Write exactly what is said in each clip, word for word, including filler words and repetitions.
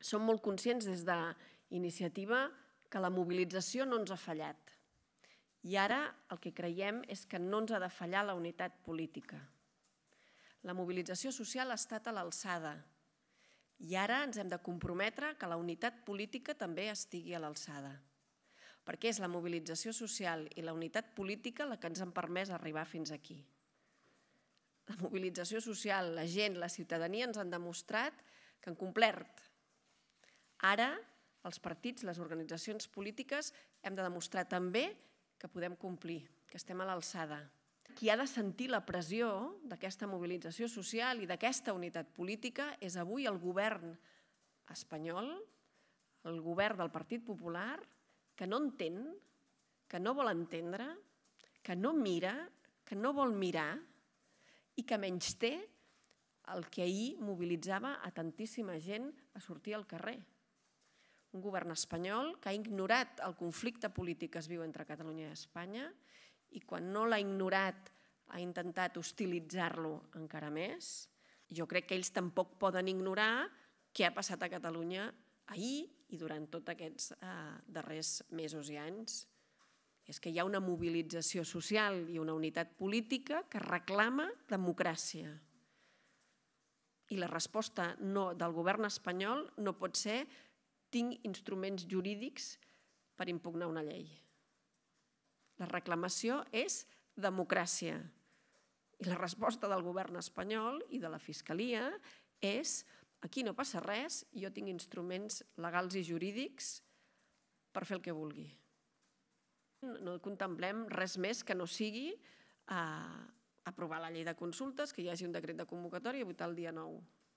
Som molt conscients des d'Iniciativa que la mobilització no ens ha fallat. I ara el que creiem és que no ens ha de fallar la unitat política. La mobilització social ha estat a l'alçada i ara ens hem de comprometre que la unitat política també estigui a l'alçada. Perquè és la mobilització social i la unitat política la que ens han permès arribar fins aquí. La mobilització social, la gent, la ciutadania ens han demostrat que han complert. Ara, els partits, les organitzacions polítiques, hem de demostrar també que podem complir, que estem a l'alçada. Qui ha de sentir la pressió d'aquesta mobilització social i d'aquesta unitat política és avui el govern espanyol, el govern del Partit Popular, que no entén, que no vol entendre, que no mira, que no vol mirar i que menysté el que ahir mobilitzava a tantíssima gent a sortir al carrer. Un govern espanyol que ha ignorat el conflicte polític que es viu entre Catalunya i Espanya i quan no l'ha ignorat ha intentat hostilitzar-lo encara més. Jo crec que ells tampoc poden ignorar què ha passat a Catalunya ahir i durant tots aquests darrers mesos i anys. És que hi ha una mobilització social i una unitat política que reclama democràcia. I la resposta del govern espanyol no pot ser tinc instruments jurídics per impugnar una llei. La reclamació és democràcia. I la resposta del govern espanyol i de la Fiscalia és aquí no passa res, jo tinc instruments legals i jurídics per fer el que vulgui. No contemplem res més que no sigui aprovar la llei de consultes, que hi hagi un decret de convocatòria i votar el dia nou.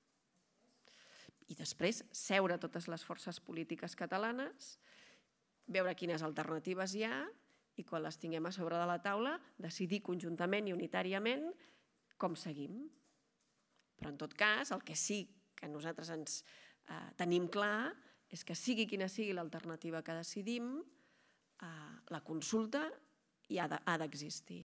I després seure totes les forces polítiques catalanes, veure quines alternatives hi ha i quan les tinguem a sobre de la taula decidir conjuntament i unitàriament com seguim. Però en tot cas, el que sí que nosaltres ens tenim clar és que sigui quina sigui l'alternativa que decidim, la consulta hi ha d'existir.